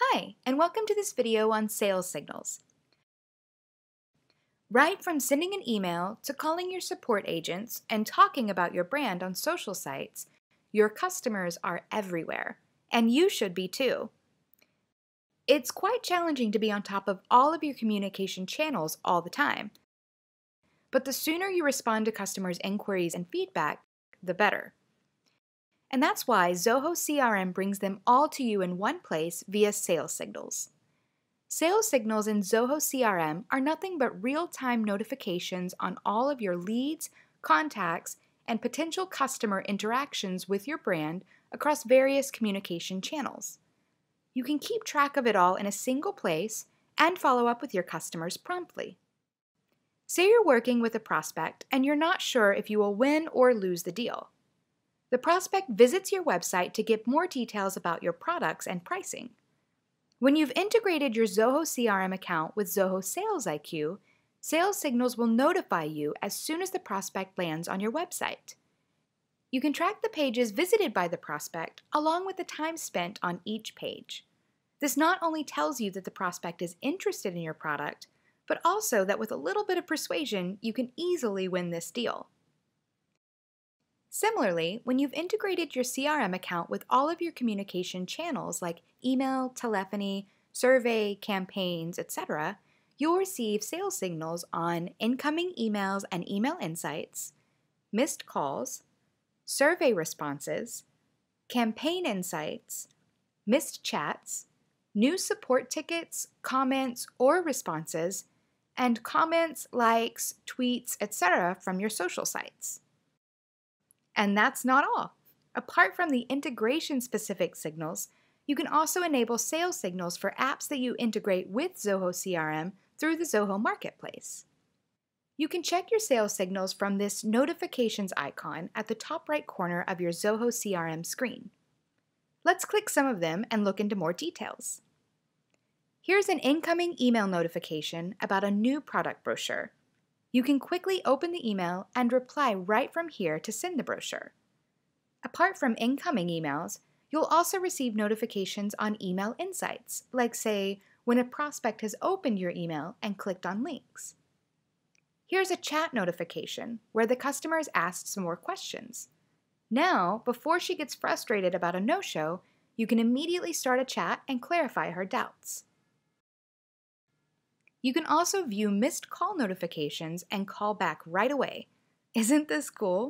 Hi, and welcome to this video on sales signals. Right from sending an email to calling your support agents and talking about your brand on social sites, your customers are everywhere, and you should be too. It's quite challenging to be on top of all of your communication channels all the time. But the sooner you respond to customers' inquiries and feedback, the better. And that's why Zoho CRM brings them all to you in one place via Sales Signals. Sales Signals in Zoho CRM are nothing but real-time notifications on all of your leads, contacts, and potential customer interactions with your brand across various communication channels. You can keep track of it all in a single place and follow up with your customers promptly. Say you're working with a prospect and you're not sure if you will win or lose the deal. The prospect visits your website to get more details about your products and pricing. When you've integrated your Zoho CRM account with Zoho Sales IQ, Sales Signals will notify you as soon as the prospect lands on your website. You can track the pages visited by the prospect along with the time spent on each page. This not only tells you that the prospect is interested in your product, but also that with a little bit of persuasion, you can easily win this deal. Similarly, when you've integrated your CRM account with all of your communication channels like email, telephony, survey, campaigns, etc., you'll receive sales signals on incoming emails and email insights, missed calls, survey responses, campaign insights, missed chats, new support tickets, comments, or responses, and comments, likes, tweets, etc. from your social sites. And that's not all. Apart from the integration-specific signals, you can also enable sales signals for apps that you integrate with Zoho CRM through the Zoho Marketplace. You can check your sales signals from this notifications icon at the top right corner of your Zoho CRM screen. Let's click some of them and look into more details. Here's an incoming email notification about a new product brochure. You can quickly open the email and reply right from here to send the brochure. Apart from incoming emails, you'll also receive notifications on email insights, like say, when a prospect has opened your email and clicked on links. Here's a chat notification where the customer is asked some more questions. Now, before she gets frustrated about a no-show, you can immediately start a chat and clarify her doubts. You can also view missed call notifications and call back right away. Isn't this cool?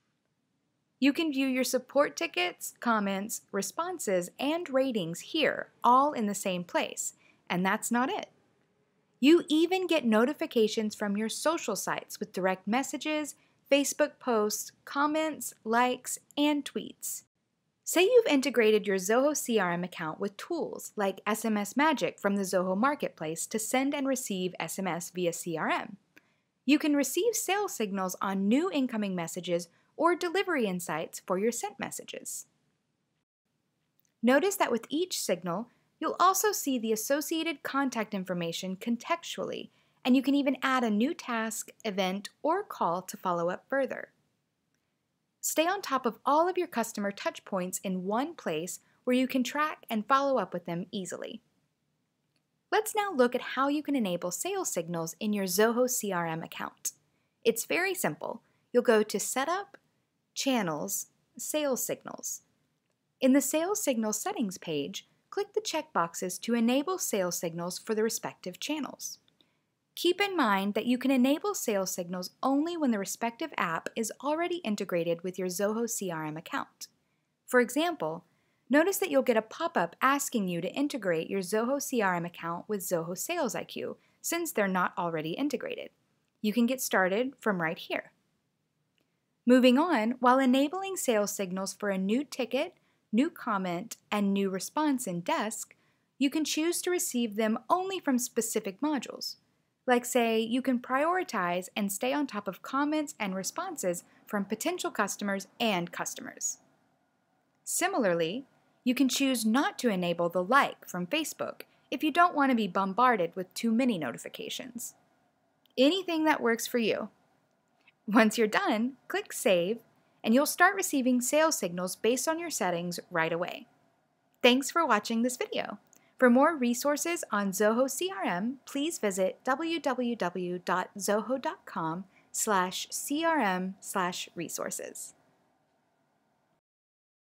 You can view your support tickets, comments, responses, and ratings here, all in the same place. And that's not it. You even get notifications from your social sites with direct messages, Facebook posts, comments, likes, and tweets. Say you've integrated your Zoho CRM account with tools like SMS Magic from the Zoho Marketplace to send and receive SMS via CRM. You can receive sales signals on new incoming messages or delivery insights for your sent messages. Notice that with each signal, you'll also see the associated contact information contextually, and you can even add a new task, event, or call to follow up further. Stay on top of all of your customer touchpoints in one place where you can track and follow up with them easily. Let's now look at how you can enable sales signals in your Zoho CRM account. It's very simple. You'll go to Setup, Channels, Sales Signals. In the Sales Signals settings page, click the checkboxes to enable sales signals for the respective channels. Keep in mind that you can enable sales signals only when the respective app is already integrated with your Zoho CRM account. For example, notice that you'll get a pop-up asking you to integrate your Zoho CRM account with Zoho Sales IQ since they're not already integrated. You can get started from right here. Moving on, while enabling sales signals for a new ticket, new comment, and new response in Desk, you can choose to receive them only from specific modules. Like say, you can prioritize and stay on top of comments and responses from potential customers and customers. Similarly, you can choose not to enable the like from Facebook if you don't want to be bombarded with too many notifications. Anything that works for you. Once you're done, click Save, and you'll start receiving sales signals based on your settings right away. Thanks for watching this video. For more resources on Zoho CRM, please visit www.zoho.com/CRM/resources.